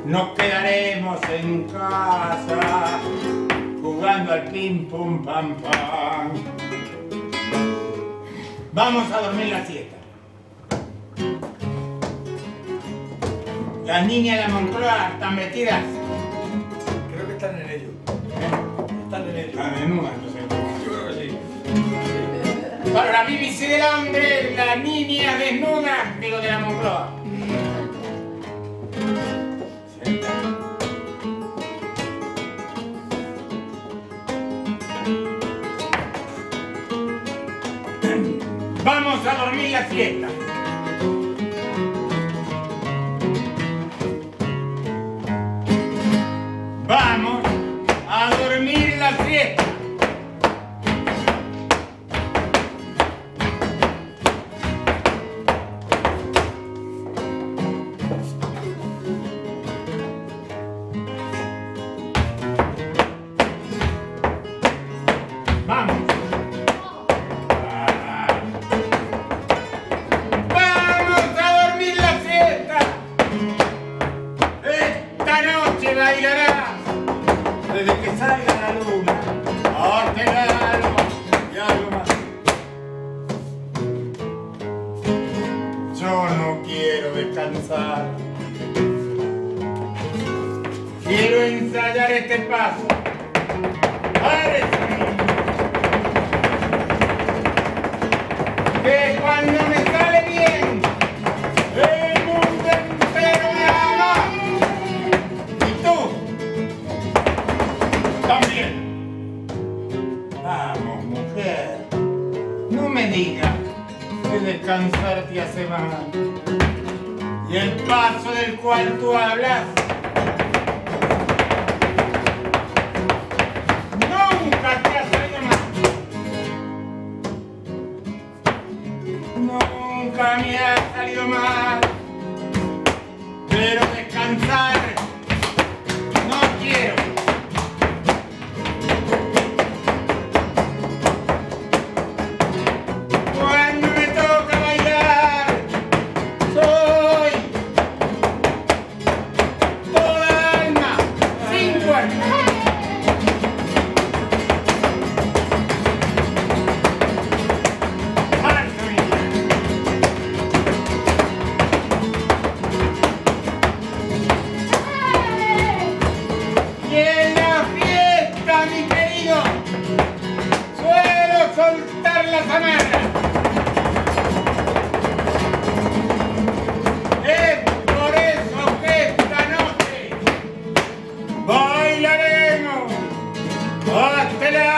Nos quedaremos en casa jugando al pim pum pam pam. Vamos a dormir la siesta. Las niñas de la Moncloa están metidas. Creo que están en ello. Están en ello. La menuda, entonces. Yo creo que sí. Para la BBC de Londres, las niñas desnudas, digo, de la Moncloa. Vamos a dormir la siesta. Vamos a dormir la siesta. Vamos. Vamos a dormir la siesta. Esta noche bailarás desde que salga la luna. Hortelano y algo más. Yo no quiero descansar. Quiero ensayar este paso. Parece que cuando me sale bien, el mundo entero me ama. Y tú también. Vamos, mujer, no me digas que descansar te hace mal. Y el paso del cual tú hablas nunca te ha salido mal. Nunca me ha salido mal. Pero descansar no quiero. Cuando me toca bailar, soy toda alma, sin cuerpo. Y en la fiesta, mi querido, suelo soltar las amarras. Es por eso que esta noche bailaremos hasta la